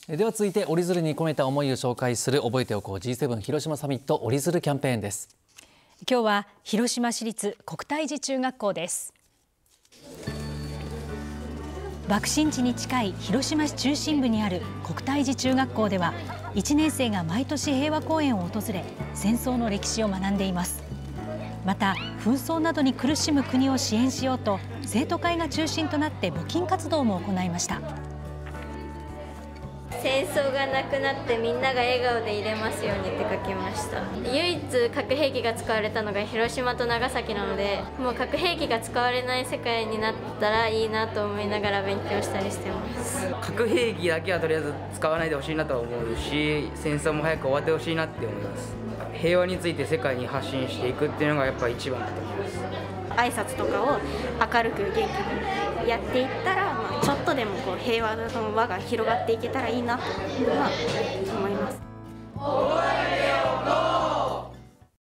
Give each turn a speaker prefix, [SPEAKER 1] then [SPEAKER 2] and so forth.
[SPEAKER 1] では続いて折り鶴に込めた思いを紹介する覚えておこう G7 広島サミット折り鶴キャンペーンです。
[SPEAKER 2] 今日は広島市立国体寺中学校です。爆心地に近い広島市中心部にある国体寺中学校では1年生が毎年平和公園を訪れ戦争の歴史を学んでいます。また紛争などに苦しむ国を支援しようと生徒会が中心となって募金活動も行いました。
[SPEAKER 3] 戦争がなくなってみんなが笑顔でいれますようにって書きました。唯一核兵器が使われたのが広島と長崎なので、もう核兵器が使われない世界になったらいいなと思いながら勉強したりしてます。
[SPEAKER 4] 核兵器だけはとりあえず使わないでほしいなと思うし、戦争も早く終わってほしいなって思います。平和について世界に発信していくっていうのがやっぱ一番だと思います。
[SPEAKER 5] 挨拶とかを明るく元気にやっていったら、ちょっとでも平和の輪が広がっていけたらいいなと思います。